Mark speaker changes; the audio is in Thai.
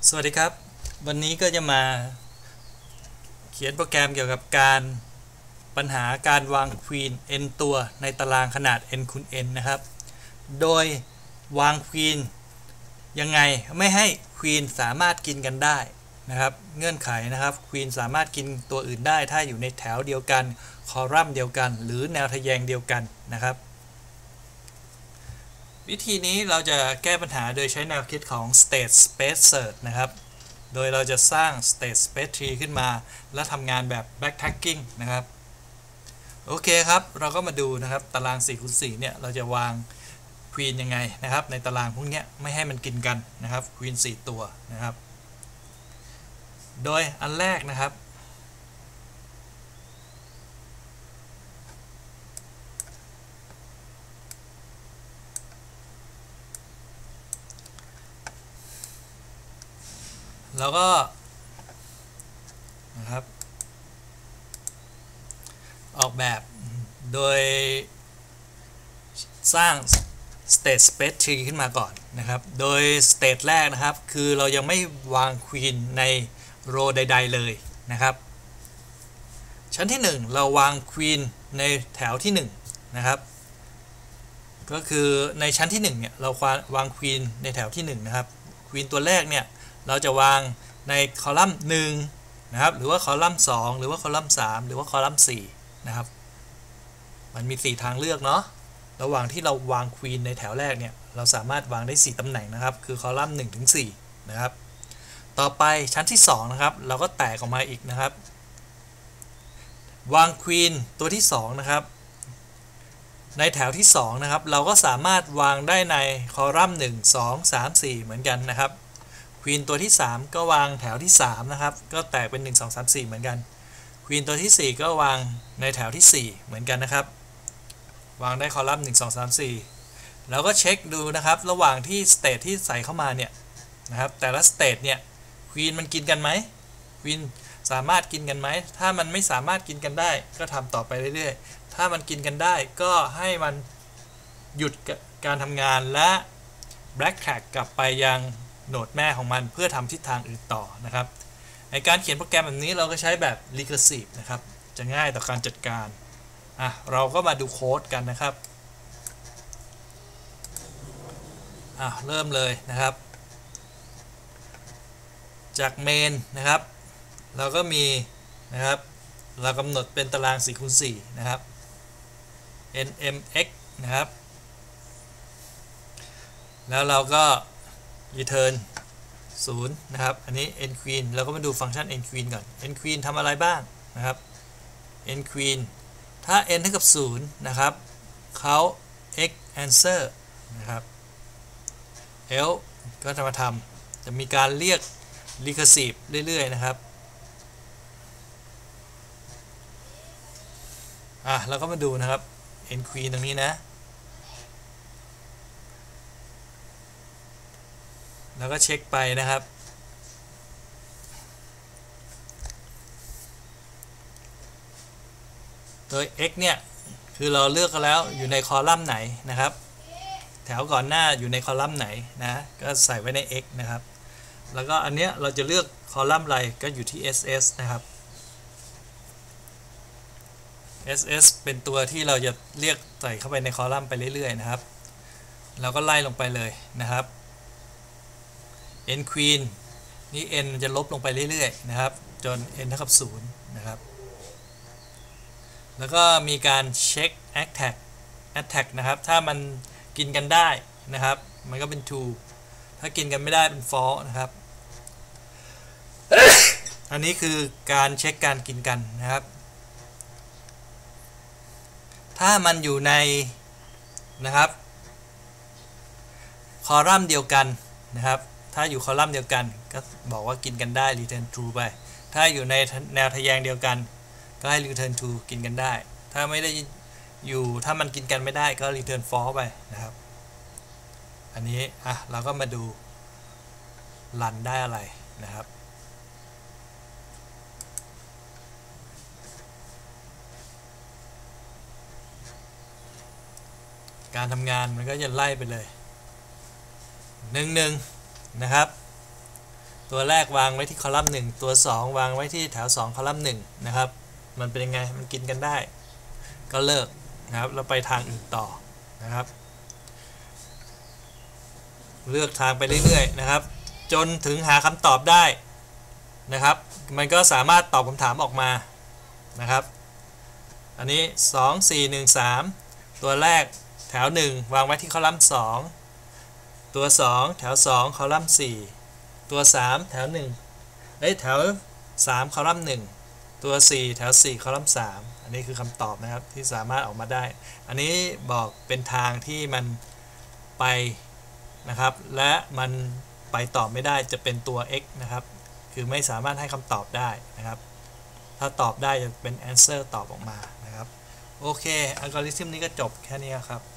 Speaker 1: สวัสดีครับวันนี้ก็จะมาเขียนโปรแกรมเกี่ยวกับปัญหาการวางควีน n ตัวในตารางขนาด n คูณ n นะครับโดยวางควีนยังไงไม่ให้ควีนสามารถกินกันได้นะครับเงื่อนไขนะครับควีนสามารถกินตัวอื่นได้ถ้าอยู่ในแถวเดียวกันคอลัมน์เดียวกันหรือแนวทะแยงเดียวกันนะครับวิธีนี้เราจะแก้ปัญหาโดยใช้แนวคิดของ state space search นะครับโดยเราจะสร้าง state space tree ขึ้นมาและทำงานแบบ backtracking นะครับโอเคครับเราก็มาดูนะครับตาราง 4x4 เนี่ยเราจะวาง queen ยังไงนะครับในตารางพวกนี้ไม่ให้มันกินกันนะครับ queen 4 ตัวนะครับโดยอันแรกนะครับแล้วก็นะครับออกแบบโดยสร้าง state space tree ขึ้นมาก่อนนะครับโดย state แรกนะครับคือเรายังไม่วาง queen ใน row ใดๆเลยนะครับชั้นที่1เราวาง queen ในแถวที่1นะครับก็คือในชั้นที่1เนี่ยเราวาง queen ในแถวที่1นะครับ queen ตัวแรกเนี่ยเราจะวางในคอลัมน์1นะครับหรือว่าคอลัมน์2หรือว่าคอลัมน์3หรือว่าคอลัมน์4นะครับมันมี4ทางเลือกเนาะระหว่างที่เราวางควีนในแถวแรกเนี่ยเราสามารถวางได้4ตำแหน่งนะครับคือคอลัมน์1ถึง4นะครับต่อไปชั้นที่2นะครับเราก็แตกออกมาอีกนะครับวางควีนตัวที่2นะครับในแถวที่2นะครับเราก็สามารถวางได้ในคอลัมน์1 2 3 4เหมือนกันนะครับควีนตัวที่3ก็วางแถวที่3นะครับก็แตกเป็น1 2 3 4เหมือนกันควีนตัวที่4ก็วางในแถวที่4เหมือนกันนะครับวางได้คอลัมน์1 2 3 4แล้วก็เช็คดูนะครับระหว่างที่สเตทที่ใส่เข้ามาเนี่ยนะครับแต่ละสเตทเนี่ยควีนมันกินกันไหมควีนสามารถกินกันไหมถ้ามันไม่สามารถกินกันได้ก็ทำต่อไปเรื่อยๆถ้ามันกินกันได้ก็ให้มันหยุดการทำงานและ backtrack กลับไปยังโหนดแม่ของมันเพื่อทำทิศทางอื่นต่อนะครับในการเขียนโปรแกรมแบบนี้เราก็ใช้แบบ recursive นะครับจะง่ายต่อการจัดการเราก็มาดูโค้ดกันนะครับเริ่มเลยนะครับจากเมนนะครับเราก็มีนะครับเรากำหนดเป็นตาราง 4x4 นะครับ nmx นะครับแล้วเราก็ return 0นะครับอันนี้ nqueen เราก็มาดูฟังก์ชัน nqueen ก่อน nqueen ทำอะไรบ้างนะครับ nqueen ถ้า n เท่ากับ0นะครับเขา x answer นะครับ else ก็จะมาจะมีการเรียก recursive เรื่อยๆนะครับเราก็มาดูนะครับ n queen ตรงนี้นะแล้วก็เช็คไปนะครับโดย x เนี่ยคือเราเลือกกันแล้วอยู่ในคอลัมน์ไหนนะครับแถวก่อนหน้าอยู่ในคอลัมน์ไหนนะก็ใส่ไว้ใน x นะครับแล้วก็อันเนี้ยเราจะเลือกคอลัมน์อะไรก็อยู่ที่ ss นะครับ ss เป็นตัวที่เราจะเรียกใส่เข้าไปในคอลัมน์ไปเรื่อยๆนะครับเราก็ไล่ลงไปเลยนะครับ n queen นี่ n จะลบลงไปเรื่อยๆนะครับจน n เท่ากับ0นะครับแล้วก็มีการเช็ค attack นะครับถ้ามันกินกันได้นะครับมันก็เป็น true ถ้ากินกันไม่ได้เป็น false นะครับ อันนี้คือการเช็คการกินกันนะครับถ้ามันอยู่ในนะครับคอลัมน์เดียวกันนะครับถ้าอยู่คอลัมน์เดียวกันก็บอกว่ากินกันได้ return true ไปถ้าอยู่ในแนวทะแยงเดียวกันก็ให้ return true กินกันได้ถ้าไม่ได้อยู่ถ้ามันกินกันไม่ได้ก็ return false ไปนะครับอันนี้เราก็มาดูรันได้อะไรนะครับการทำงานมันก็จะไล่ไปเลย1 1นะครับตัวแรกวางไว้ที่คอลัมน์1ตัว2วางไว้ที่แถว2คอลัมน์1นะครับมันเป็นยังไงมันกินกันได้ก็เลิกนะครับแล้วไปทางอื่นต่อนะครับเลือกทางไปเรื่อยๆนะครับจนถึงหาคำตอบได้นะครับมันก็สามารถตอบคำถามออกมานะครับอันนี้2 4 1 3ตัวแรกแถว1วางไว้ที่คอลัมน์2ตัว2แถว2คอลัมน์4ตัว3แถว1แถว3คอลัมน์1ตัว4แถว4คอลัมน์3อันนี้คือคำตอบนะครับที่สามารถออกมาได้อันนี้บอกเป็นทางที่มันไปนะครับและมันไปตอบไม่ได้จะเป็นตัว x นะครับคือไม่สามารถให้คำตอบได้นะครับถ้าตอบได้จะเป็น answer ตอบออกมานะครับโอเคอัลกอริทึมนี้ก็จบแค่นี้ครับ